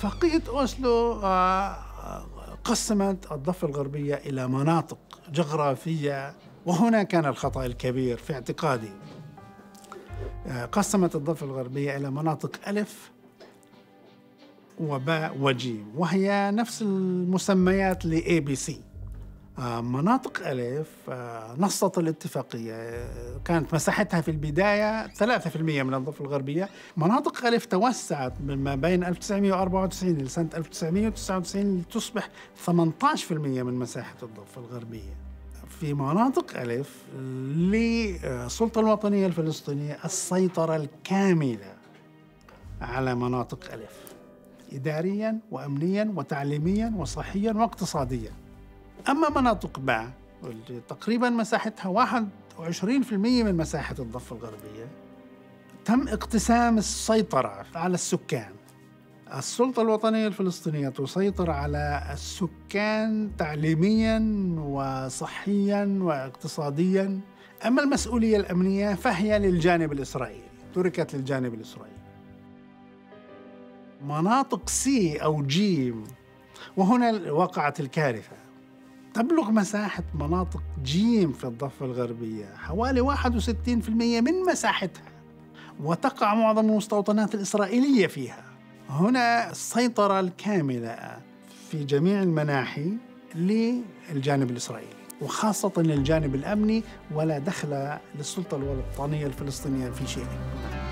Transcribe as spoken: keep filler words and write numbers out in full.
اتفاقية أوسلو قسمت الضفة الغربية إلى مناطق جغرافية، وهنا كان الخطأ الكبير في اعتقادي. قسمت الضفة الغربية إلى مناطق ألف وباء وجيم، وهي نفس المسميات ل إيه بي سي. مناطق ألف نصت الاتفاقية كانت مساحتها في البداية ثلاثة بالمئة من الضفة الغربية. مناطق ألف توسعت ما بين ألف وتسعمئة وأربعة وتسعين لسنة ألف وتسعمئة وتسعة وتسعين لتصبح ثمانية عشر بالمئة من مساحة الضفة الغربية. في مناطق ألف للسلطة الوطنية الفلسطينية السيطرة الكاملة على مناطق ألف، إدارياً وأمنياً وتعليمياً وصحياً واقتصادياً. أما مناطق باء واللي تقريباً مساحتها واحد وعشرين بالمئة من مساحة الضفة الغربية، تم اقتسام السيطرة على السكان. السلطة الوطنية الفلسطينية تسيطر على السكان تعليمياً وصحياً واقتصادياً، أما المسؤولية الأمنية فهي للجانب الإسرائيلي، تركت للجانب الإسرائيلي. مناطق سي أو جيم، وهنا وقعت الكارثة، تبلغ مساحة مناطق جيم في الضفة الغربية حوالي واحد وستين بالمئة من مساحتها، وتقع معظم المستوطنات الإسرائيلية فيها. هنا السيطرة الكاملة في جميع المناحي للجانب الإسرائيلي، وخاصة للجانب الأمني، ولا دخل للسلطة الوطنية الفلسطينية في شيء.